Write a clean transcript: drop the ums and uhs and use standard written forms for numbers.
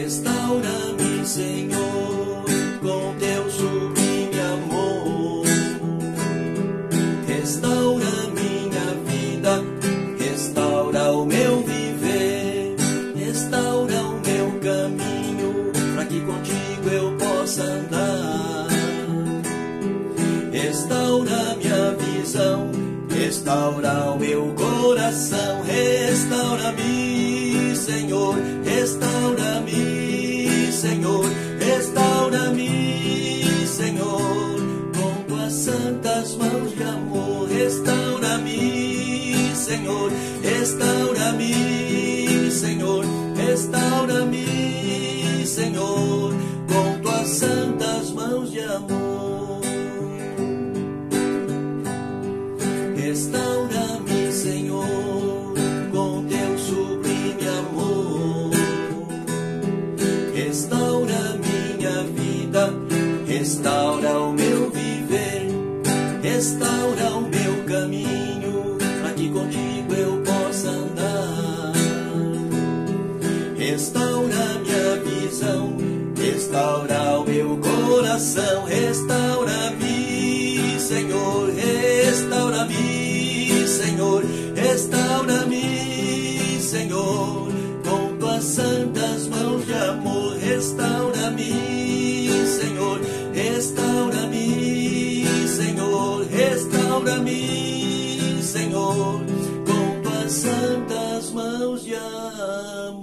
Restaura-me, Senhor, com teu sublime amor. Restaura minha vida, restaura o meu viver, restaura o meu caminho, para que contigo eu possa andar. Restaura minha visão, restaura o meu coração. Restaura-me, Senhor, restaura-me, Senhor, restaura-me, Senhor, com tuas santas mãos de amor. Restaura-me, Senhor, restaura-me, Senhor, restaura-me, Senhor, com tuas santas mãos de amor. Restaura-me, Senhor, com teu sublime amor. Restaura minha vida, restaura o meu viver, restaura o meu caminho, para que contigo eu possa andar. Restaura minha visão, restaura o meu coração. Restaura-me, Senhor, restaura-me, Senhor, restaura-me, Senhor, com tuas santas mãos de amor. Restaura-me, Senhor, restaura-me, Senhor, restaura-me, Senhor, com tuas santas mãos de amor.